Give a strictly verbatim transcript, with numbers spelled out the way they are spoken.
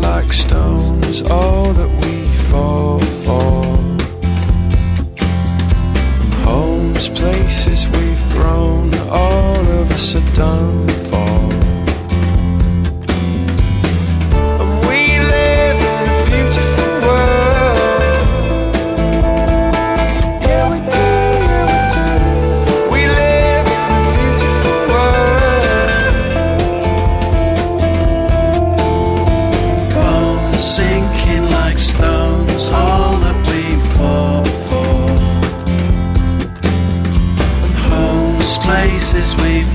like stones, all that we fall for. Homes, places we've grown, all of us are done for. And we live in a beautiful world. Yeah, we do, yeah, we do. We live in a beautiful world. Bones sinking like stones, all that we fall for. Homes, places we've